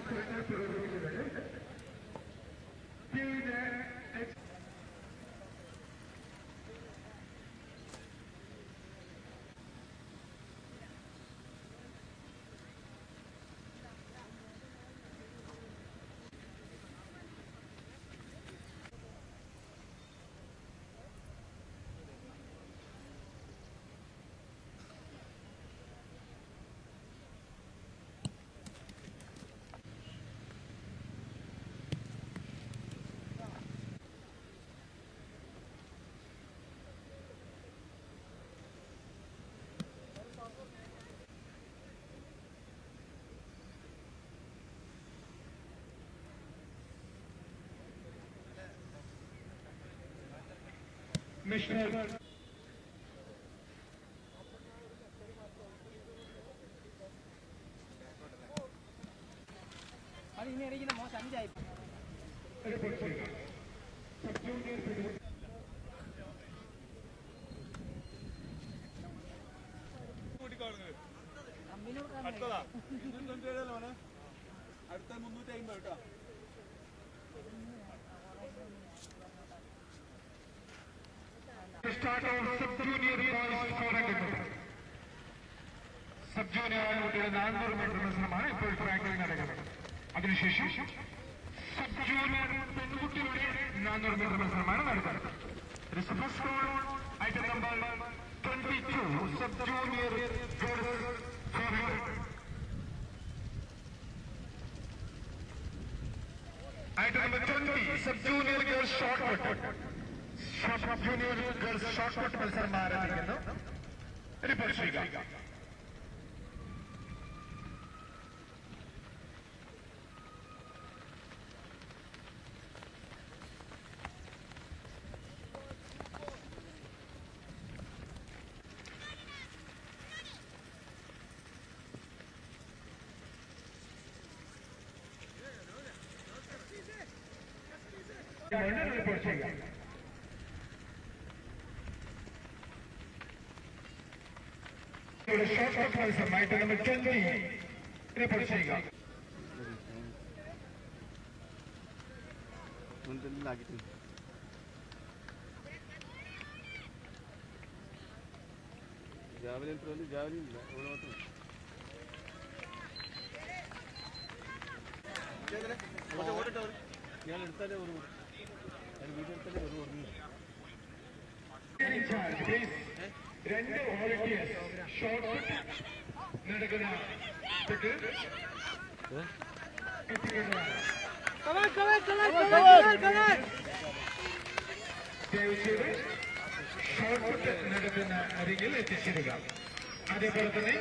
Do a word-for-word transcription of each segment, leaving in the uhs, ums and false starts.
Commissioner. Start of sub-junior boys four hundred meter. Sub-junior ആൺകുട്ടികൾ നാനൂറ് metre മത്സരമാണ് ഇപ്പോൾ ട്രാക്കിൽ നടക്കുന്നത്. അതിനുശേഷം സബ്-ജൂനിയർ പെൺകുട്ടികളുടെ നാനൂറ് മീറ്റർ മത്സരമാണ് നടക്കുന്നത്. First item number twenty-two sub-junior girls four hundred. Item number twenty sub-junior girls short put. Sub-junior girls short put മത്സരം ആരംഭിക്കുന്നു. റിപ്പോർട്ട് ചെയ്യുക. റിപ്പോർട്ട് ചെയ്യുക. short put മത്സരം item number twenty റിപ്പോർട്ട് ചെയ്യുക. ജാവലിൻ ത്രോയിൽ ജാവലിൻ ഇല്ല, ഇവിടെ മാത്രം ഞാൻ എടുത്താലേ ഒരു വീഡിയോ എടുത്താലേ ഒരു ഓർമ്മ. രണ്ട് വോളണ്ടിയേഴ്സ് ഷോർട്ട് പുട്ട് നടക്കുന്ന ദയവുചെയ്ത് ഷോർട്ട് പുട്ട് നടക്കുന്ന അരികിൽ എത്തിച്ചേരുക. അതേപോലെ തന്നെ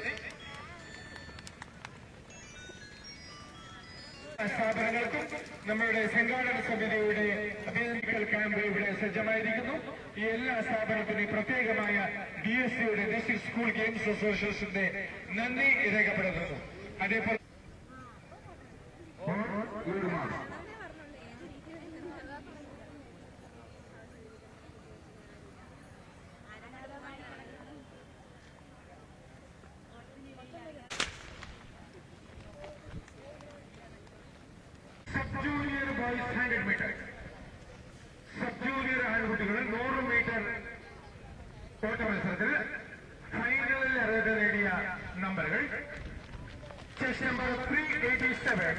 സ്ഥാപനങ്ങൾക്കും നമ്മളുടെ സംഘാടന സമിതിയുടെ അഭിനന്ദിക്കൽ ക്യാമ്പ് ഇവിടെ സജ്ജമായിരിക്കുന്നു. ഈ എല്ലാ സ്ഥാപനത്തിനും പ്രത്യേകമായ ബി എസ് സിയുടെ ഡിസ്ട്രിക്ട് സ്കൂൾ ഗെയിംസ് അസോസിയേഷന്റെ നന്ദി രേഖപ്പെടുത്തുന്നു. അതേപോലെ sub junior boys hundred metre. Sub junior ആൺകുട്ടികൾ നൂറ് മീറ്റർ ഓട്ട മത്സരത്തിൽ ഫൈനലിൽ അർഹത നേടിയ നമ്പറുകൾ chess number three eighty seven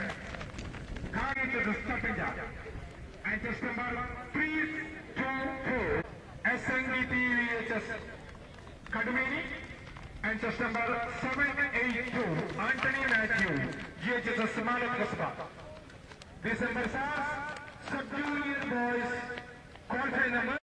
and chess number three twenty-four S N D T V H S Kadumini and chess number seven eighty-two Anthony Matthew G H S S Malak Kasba. These numbers are sub-junior boys qualifying number